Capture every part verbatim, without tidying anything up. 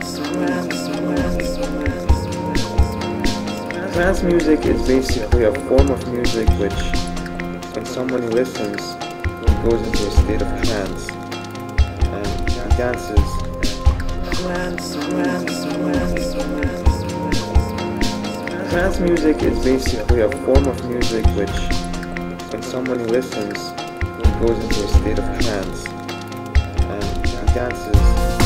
Trance music is basically a form of music which, when someone listens, he goes into a state of trance and he dances. Trance music is basically a form of music which, when someone listens, he goes into a state of trance and he dances.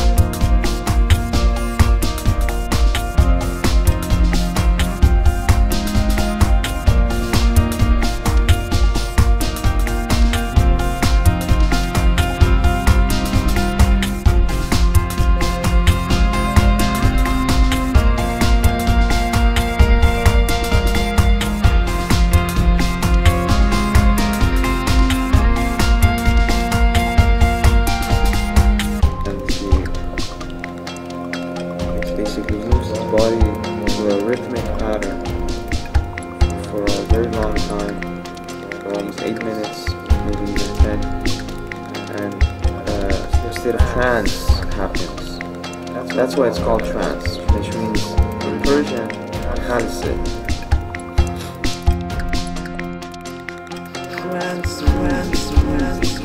Basically moves his body to a rhythmic pattern for a very long time, for almost eight minutes, maybe even ten, and uh, a state of trance happens. That's why it's called trance, which means in Persian, halse. Trance, trance, trance.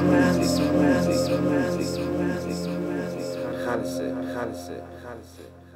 Halse, halse, halse.